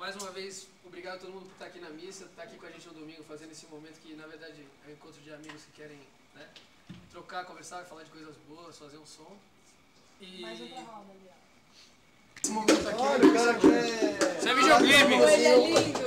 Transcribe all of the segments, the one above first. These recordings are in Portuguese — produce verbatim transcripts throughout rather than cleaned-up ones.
Mais uma vez, obrigado a todo mundo por estar aqui na missa, estar aqui com a gente no domingo, fazendo esse momento que, na verdade, é um encontro de amigos que querem, né, trocar, conversar, falar de coisas boas, fazer um som. E... Mais outra roda ali, ó. Esse momento aqui... Olha, o cara quer... Isso é videoclipe! Ele é lindo!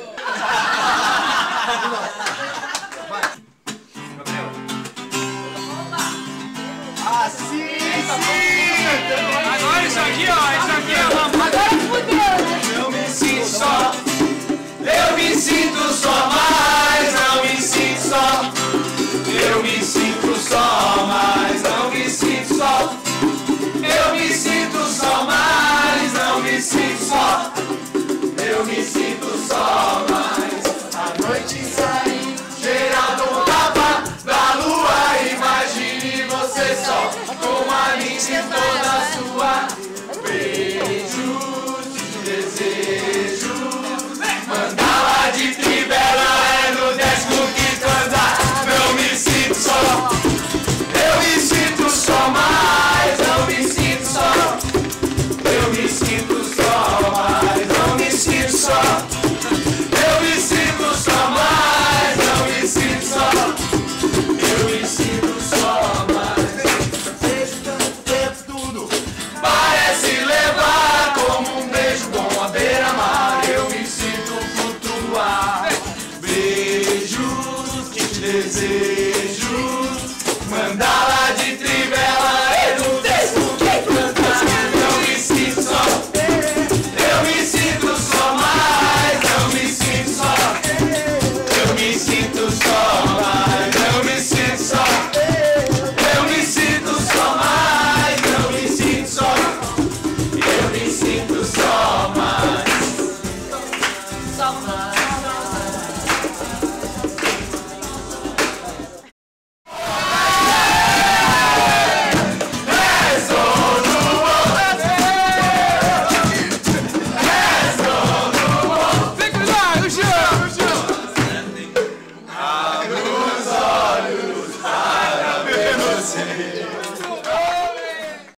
Vai. Gabriel. Opa! Assim sim! Agora isso aqui, ó, isso aqui é uma... Agora fudeu, né? Eu me sinto só, eu me sinto só, mas não me sinto só. Eu me sinto só, mas não me sinto só. Eu me sinto só, mas não me sinto só. Eu me sinto só, mas a noite sai, cheirado um tapa da lua. Imagine você só, com a linha toda sua. Beijos de desejo, mandala de trivela é no décimo quinto andar. Não me sinto só, eu me sinto só, mas não me sinto só. Eu me sinto só, mas não me sinto só. Eu me sinto só, mas não me sinto só. Eu me sinto só, mas vejo tanto tempo tudo parece levar como um beijo bom à beira-mar. Eu me sinto flutuar. Beijos que te desejo, mandala de trivela é no décimo quinto andar. Eu me sinto só, eu me sinto só, mas não me sinto só. Eu me sinto só, mas não me sinto só. Eu me sinto só, mas não me sinto só. Eu me sinto só, mas só mais.